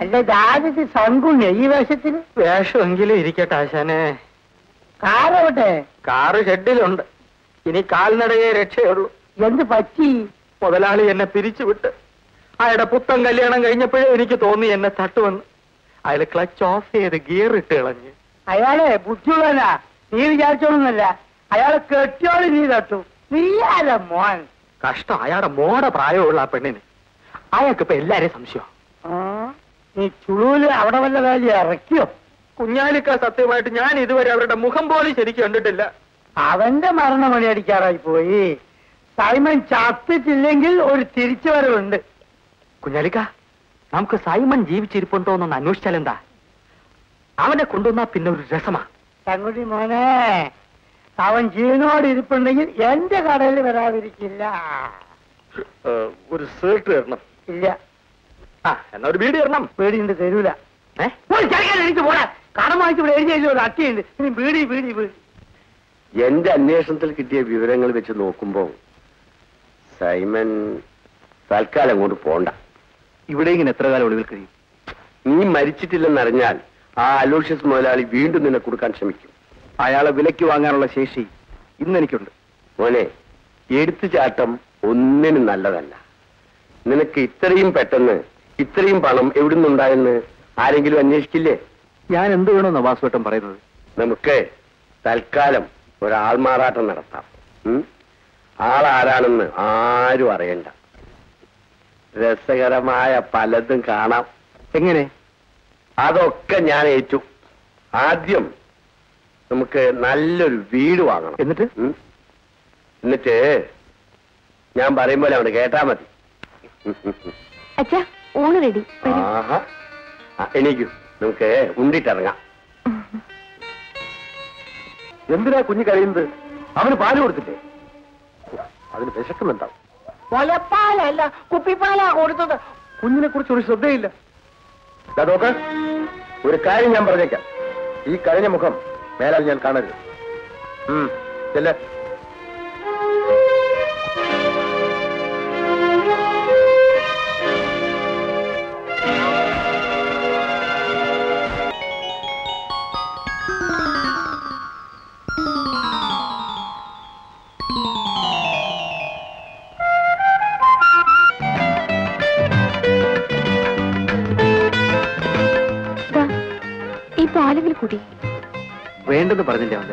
എന്റെ ജാതിക്ക് സങ്കുണ്യ ഈ വേഷത്തിന്. വേഷമെങ്കിലും ഇരിക്കട്ടെ ആശാനെ. കാറോട്ടെ? കാറ് ഷെഡിലുണ്ട്. ഇനി കാൽനടയെ രക്ഷയുള്ളൂ. എന്ത് പറ്റി? മുതലാളി എന്നെ പിരിച്ചുവിട്ട്. അയാളുടെ പുത്തൻ കല്യാണം കഴിഞ്ഞപ്പോഴേ എനിക്ക് തോന്നി എന്നെ തട്ടുവന്ന്. അയാൾ ക്ലച്ച് ഓഫ് ചെയ്ത് ഗിയർ ഇട്ട് കളഞ്ഞ്. അയാളെ ബുദ്ധിയുള്ളവനാ, നീ വിചാരിച്ചോളൊന്നല്ല. അയാളെ കെട്ടിയോളി നീ തട്ടു. നീയാല മോൻ. കഷ്ടം, അയാളുടെ മോടെ പ്രായമുള്ള ആ പെണ്ണിന്. അയാൾക്കിപ്പോ എല്ലാരെയും സംശയം. നീ ചുളൂല് അവിടെ വല്ല വേല ഇറക്കിയോ? കുഞ്ഞാലിക്ക, സത്യമായിട്ട് ഞാൻ ഇതുവരെ അവരുടെ മുഖം പോലും ശരിക്കും കണ്ടിട്ടില്ല. അവന്റെ മരണമണി അടിക്കാറായി പോയി. സൈമൺ ചത്തിട്ടില്ലെങ്കിൽ ഒരു തിരിച്ചുവരവുണ്ട്. കുഞ്ഞാലിക്ക, നമുക്ക് സൈമൺ ജീവിച്ചിരിപ്പുണ്ടോ എന്നൊന്ന് അന്വേഷിച്ചാലെന്താ? അവനെ കൊണ്ടുവന്നാ പിന്നെ ഒരു രസമാ. തങ്കുടി മോനെ, അവൻ ജീവനോട് ഇരിപ്പുണ്ടെങ്കിൽ എന്റെ കടയിൽ വരാതിരിക്കില്ല. ഒരു സേർട്ട് തരണം. ഇല്ല. എന്നാ ഒരു ബീഡി തരണം. ബീഡിണ്ട്, തരൂല. എനിക്ക് പോരാ. കടം വാങ്ങിച്ച് ഇവിടെ എഴുതി ഒരു അട്ടിയുണ്ട്. ഇനി ബീഡി ബീഡി ബീഡി. എന്റെ അന്വേഷണത്തിൽ കിട്ടിയ വിവരങ്ങൾ വെച്ച് നോക്കുമ്പോ സൈമൺ തൽക്കാലം അങ്ങോട്ട് പോണ്ട. ഇവിടെ ഇങ്ങനെ എത്ര കാലം ഒളിവിൽ കഴിയും? നീ മരിച്ചിട്ടില്ലെന്നറിഞ്ഞാൽ ആ അലോഷ്യസ് മുതലാളി വീണ്ടും നിന്നെ കൊടുക്കാൻ ശ്രമിക്കും. അയാളെ വിലയ്ക്ക് വാങ്ങാനുള്ള ശേഷി ഇന്നെനിക്കുണ്ട്. മോനെ, എടുത്തുചാട്ടം ഒന്നിനും നല്ലതല്ല. നിനക്ക് ഇത്രയും പെട്ടെന്ന് ഇത്രയും പണം എവിടുന്നുണ്ടായെന്ന് ആരെങ്കിലും അന്വേഷിക്കില്ലേ? ഞാൻ എന്ത് വേണമെന്നാ വാസുവേട്ടൻ പറയുന്നത്? നമുക്ക് തൽക്കാലം ഒരാൾമാറാട്ടം നടത്താം. ആളാരാണെന്ന് ആരും അറിയണ്ട. രസകരമായ പലതും കാണാം. എങ്ങനെ? അതൊക്കെ ഞാൻ ഏറ്റു. ആദ്യം നമുക്ക് നല്ലൊരു വീട് വാങ്ങണം. എന്നിട്ട് ഞാൻ പറയുമ്പോൾ അവിടെ കേട്ടാ മതി. ഊണ് റെഡി. ആഹാ, എനിക്കും നമുക്ക് ഉണ്ടിട്ടിറങ്ങാം. എന്തിനാ കുഞ്ഞ് കഴിയുന്നത്? അവന് പാല് കൊടുത്തിട്ടേ? അതിന് വിശക്കുന്നുണ്ടാവും. മുലപ്പാലല്ല, കുപ്പിപ്പാലാ കൊടുത്തത്. കുഞ്ഞിനെ കുറിച്ച് ഒരു ശ്രദ്ധയില്ല. നോക്ക്, ഒരു കാര്യം ഞാൻ പറഞ്ഞേക്കാം. ഈ കഴിഞ്ഞ മുഖം മേലാൽ ഞാൻ കാണരുത്. ചെല്ല. ഈ പാലെങ്കിൽ കൂടി വേണ്ടെന്ന് പറഞ്ഞില്ലേ വന്ദന?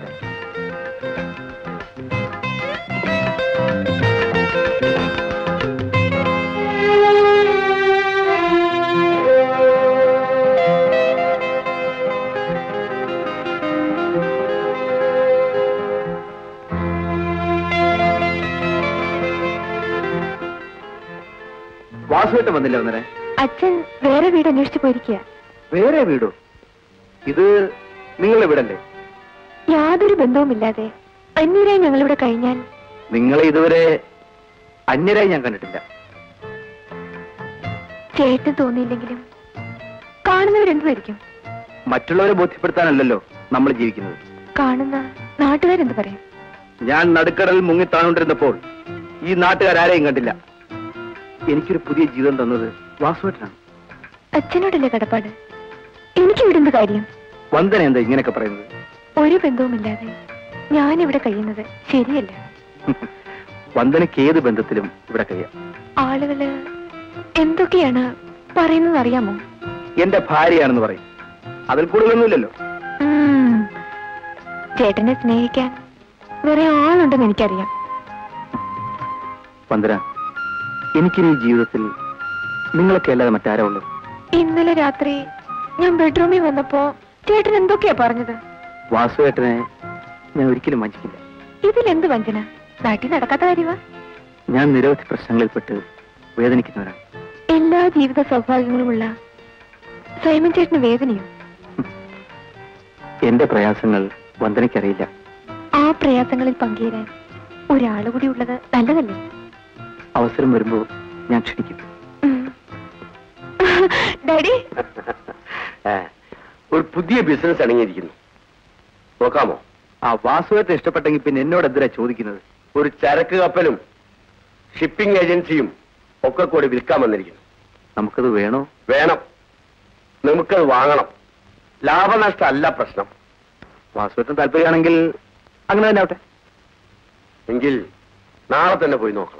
വാസുവേട്ടൻ വന്നില്ല വന്നേ? അച്ഛൻ വേറെ വീട് അന്വേഷിച്ചു പോയിരിക്കുക. വേറെ വീടോ? ഇത് നിങ്ങളുടെ വീടല്ലേ? യാതൊരു ബന്ധവുമില്ലാതെ അന്യരായി ഞങ്ങളിവിടെ കഴിഞ്ഞാൽ. നിങ്ങളെ ഇതുവരെ അന്യരായി ഞാൻ കണ്ടിട്ടില്ല. ചേട്ടൻ തോന്നിയില്ലെങ്കിലും കാണുന്നവരെന്തായിരിക്കും? മറ്റുള്ളവരെ ബോധ്യപ്പെടുത്താനല്ലല്ലോ നമ്മൾ ജീവിക്കുന്നത്. കാണുന്ന നാട്ടുകാരെന്ത് പറയും? ഞാൻ നടുക്കടലിൽ മുങ്ങിത്താണോണ്ടിരുന്നപ്പോൾ ഈ നാട്ടുകാരാരെയും കണ്ടില്ല. എനിക്കൊരു പുതിയ ജീവിതം തന്നത് വാസുവേട്ടനാണ്. അച്ഛനോടല്ലേ കടപ്പാട്? എനിക്കിവിടെ എന്ത് കാര്യം? വന്ദന എന്താ ഇങ്ങനെയൊക്കെ പറയുന്നത്? ഒരു ബന്ധവുമില്ലാതെ ഞാനിവിടെ കഴിയുന്നത് ശരിയല്ല. വന്ദനയ്ക്ക് ഏത് ബന്ധത്തിലും ഇവിടെ കഴിയാം. ആളുകള് എന്തൊക്കെയാണ് പറയുന്നത് അറിയാമോ? എന്റെ ഭാര്യയാണെന്ന് പറയും. അതിൽ കൂടുതലൊന്നുമില്ലല്ലോ. ചേട്ടനെ സ്നേഹിക്കാൻ വേറെ ആളുണ്ടെന്ന് എനിക്കറിയാം. വന്ദന, എനിക്കിനി ജീവിതത്തിൽ നിങ്ങളൊക്കെ അല്ലാതെ മറ്റാരാ ഉള്ളത്? ഇന്നലെ രാത്രി ഞാൻ ബെഡ്റൂമിൽ വന്നപ്പോ ചേട്ടൻ എന്തൊക്കെയാ പറഞ്ഞത്? വാസുവേട്ടനെ ഞാൻ ഒരിക്കലും വഞ്ചിക്കില്ല. ഇതിലെന്ത് വഞ്ചന? നാട്ടിൽ നടക്കാത്ത കാര്യമാ. ഞാൻ നിരവധി പ്രശ്നങ്ങളിൽപ്പെട്ട് വേദനിക്കുന്നവരാണ്. എല്ലാ ജീവിത സൗഭാഗ്യങ്ങളുമുള്ള സൈമൺ ചേട്ടന് വേദനയോ? എന്റെ പ്രയാസങ്ങൾ വന്ദനയ്ക്കറിയില്ല. ആ പ്രയാസങ്ങളിൽ പങ്കുചേരാൻ ഒരാള് കൂടി ഉള്ളത് നല്ലതല്ലേ? അവസരം വരുമ്പോ ഞാൻ ക്ഷണിക്കും. ഡാഡി, ഒരു പുതിയ ബിസിനസ് അടങ്ങിയിരിക്കുന്നു. നോക്കാമോ? ആ വാസുവേട്ടൻ ഇഷ്ടപ്പെട്ടെങ്കിൽ പിന്നെ എന്നോട് എന്തിനാ ചോദിക്കുന്നത്? ഒരു ചരക്ക് കപ്പലും ഷിപ്പിംഗ് ഏജൻസിയും ഒക്കെ കൂടി വിൽക്കാൻ വന്നിരിക്കുന്നു. നമുക്കത് വേണോ? വേണം. നമുക്കത് വാങ്ങണം. ലാഭനഷ്ടമല്ല പ്രശ്നം. വാസുവിന് താല്പര്യമാണെങ്കിൽ അങ്ങനെ തന്നെ ആവട്ടെ. എങ്കിൽ നാളെ തന്നെ പോയി നോക്കണം.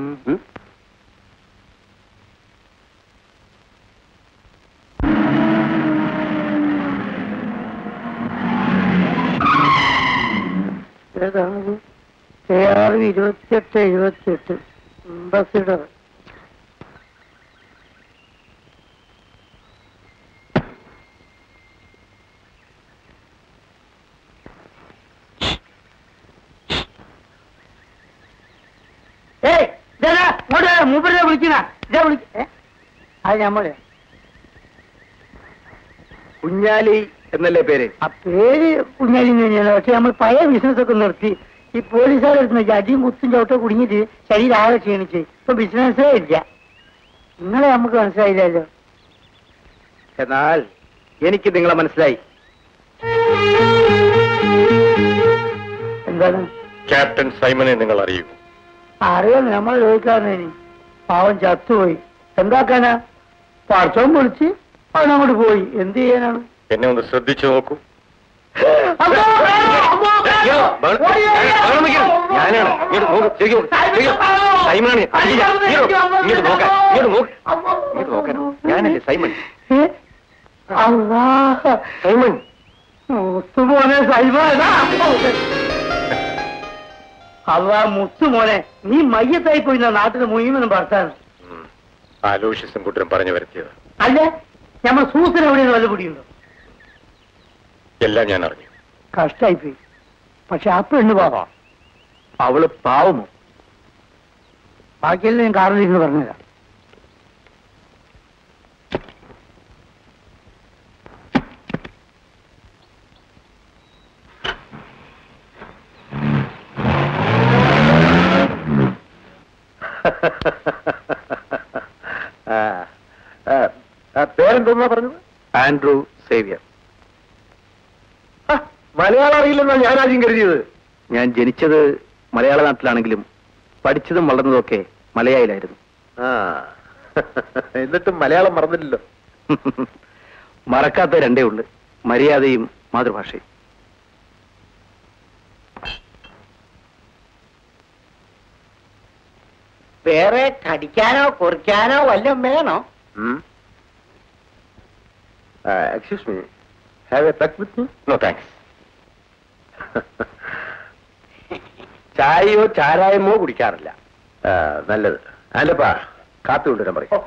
ഏതാണത്? 2878 അംബാസിഡർ. മൂപ്പരെ വിളിക്കണ ഇതാ വിളിക്ക. അത് ഞമ്മള് കുഞ്ഞാലി എന്നല്ലേ പേര്? ആ പേര് കുഞ്ഞാലി തന്നെയാണ്. പക്ഷെ നമ്മൾ പഴയ ബിസിനസ് ഒക്കെ നിർത്തി. ഈ പോലീസുകാരെടുത്ത് അടിയും കുത്തും ചവിട്ടോ കുടുങ്ങിയിട്ട് ശരീരം ആകെ ക്ഷീണിച്ച് ഇപ്പൊ ബിസിനസ്സേ ഇല്ല. നിങ്ങളെ നമുക്ക് മനസ്സിലായില്ലല്ലോ. എന്നാൽ എനിക്ക് നിങ്ങളെ മനസ്സിലായി. എന്താണ്? ക്യാപ്റ്റൻ സൈമനെ നിങ്ങൾ അറിയൂ? അറിയാം, നമ്മൾ ചോദിക്കാറുണ്ട്. പാവം ചത്തുപോയി. എന്താക്കാനാ? പറച്ചോൻ വിളിച്ച് അവനങ്ങോട്ട് പോയി. എന്ത് ചെയ്യാനാണ്? എന്നെ ഒന്ന് ശ്രദ്ധിച്ചു നോക്കൂ. ഞാനല്ലേ സൈമൺ. സൈമൺ മുത്തുമോനെ. സൈമനാ അള്ളാ മുത്തുമോനെ, നീ മയ്യത്തായി പോയി നാട്ടിൽ മുഴുവനും ഭർത്താൻ. ആലോഷ്യസും കൂട്ടരും പറഞ്ഞു വരുത്തിയത് അല്ല, ഞമ്മ സൂസന എവിടെയാണ് വല്ല പിടിയുണ്ടോ? എല്ലാം ഞാൻ അറിഞ്ഞു. കഷ്ടായിപ്പോയി. പക്ഷെ ആ പെണ്ണ് പാവാ. അവള് പാവമോ? ബാക്കിയെല്ലാം ഞാൻ കാറിലിരുന്ന് പറഞ്ഞുതരാം. പേരെന്തോന്നാ പറഞ്ഞത്? Andrew Xavier. മലയാളം അറിയില്ലെന്നാ ഞാൻ ആദ്യം കരുതിയത്. ഞാൻ ജനിച്ചത് മലയാള നാട്ടിലാണെങ്കിലും പഠിച്ചതും വളർന്നതൊക്കെ മലയാളിലായിരുന്നു. എന്നിട്ടും മലയാളം മറന്നില്ലല്ലോ. മറക്കാത്ത രണ്ടേ ഉള്ളു: മര്യാദയും മാതൃഭാഷയും. വേറെ കടിക്കാനോ കുറിക്കാനോ വല്ലതും വേണോ? Excuse me, have a peg with me? No thanks. ചായയോ ചാരായമോ കുടിക്കാറില്ല. നല്ലത്. അല്ലപ്പാ, കാപ്പി കൊണ്ടുവരാൻ പറയും.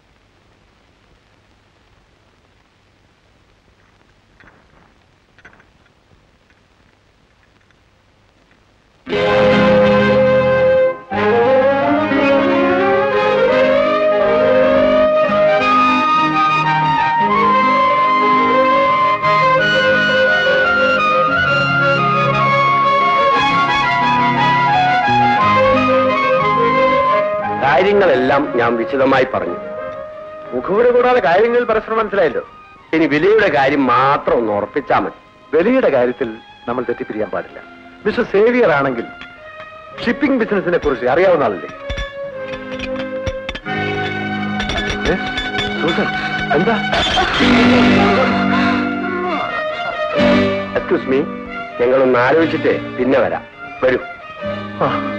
കാര്യങ്ങളെല്ലാം ഞാൻ വിശദമായി പറഞ്ഞു. മുഖവുര കൂടാതെ കാര്യങ്ങൾ പരസ്പരം മനസ്സിലായല്ലോ. ഇനി വിലയുടെ കാര്യം മാത്രം ഒന്ന് ഉറപ്പിച്ചാൽ മതി. വിലയുടെ കാര്യത്തിൽ നമ്മൾ തെറ്റിപ്പിരിയാൻ പാടില്ല. മിസ്റ്റർ സേവിയർ ആണെങ്കിൽ ഷിപ്പിംഗ് ബിസിനസിനെ കുറിച്ച് അറിയാവുന്ന ആളല്ലേ? എന്താ? എക്സ്ക്യൂസ് മീ, ഞങ്ങളൊന്ന് ആലോചിച്ചിട്ട് പിന്നെ വരാം. വരൂ.